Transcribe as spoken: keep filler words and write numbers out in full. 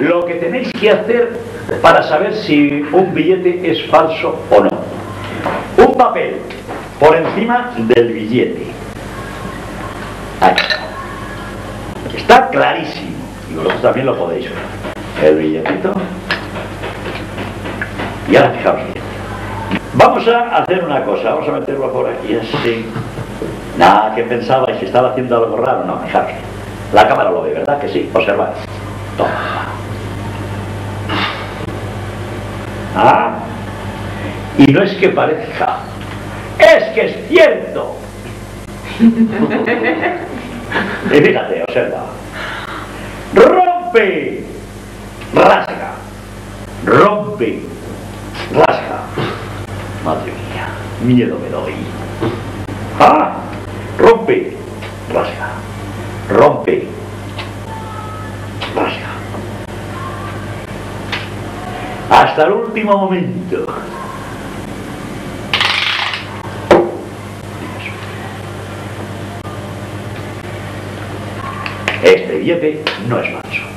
lo que tenéis que hacer para saber si un billete es falso o no. Un papel por encima del billete. Ahí. Está clarísimo. Y vosotros también lo podéis ver. El billetito. Y ahora fijaos bien. Vamos a hacer una cosa. Vamos a meterlo por aquí así. Nada, que pensabais que estaba haciendo algo raro. No, fijaos bien. La cámara lo ve, ¿verdad? Que sí. Observad. Toma. Ah. Y no es que parezca. ¡Es que es cierto! Y fíjate, observa. Rompe, rasga, rompe, rasga. Madre mía, miedo me doy. Ah, rompe, rasga, rompe, rasga. Hasta el último momento. Este billete no es falso.